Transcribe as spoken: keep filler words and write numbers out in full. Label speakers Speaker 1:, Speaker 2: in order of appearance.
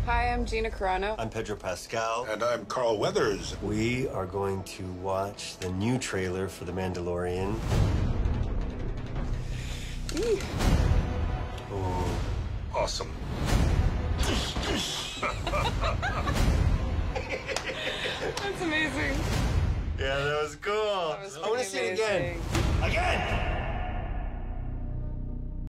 Speaker 1: Hi, I'm Gina Carano.
Speaker 2: I'm Pedro Pascal.
Speaker 3: And I'm Carl Weathers.
Speaker 2: We are going to watch the new trailer for The Mandalorian. Oh.
Speaker 3: Awesome.
Speaker 1: That's amazing.
Speaker 2: Yeah, that was cool.
Speaker 1: That was
Speaker 2: I want to see it
Speaker 1: amazing.
Speaker 2: again. Again!